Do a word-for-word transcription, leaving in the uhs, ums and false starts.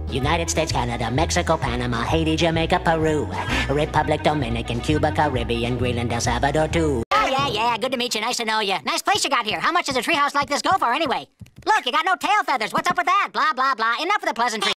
United States, Canada, Mexico, Panama, Haiti, Jamaica, Peru, Republic, Dominican, Cuba, Caribbean, Greenland, El Salvador, too. Oh, yeah, yeah, good to meet you, nice to know you. Nice place you got here. How much does a treehouse like this go for, anyway? Look, you got no tail feathers. What's up with that? Blah, blah, blah. Enough of the pleasantries.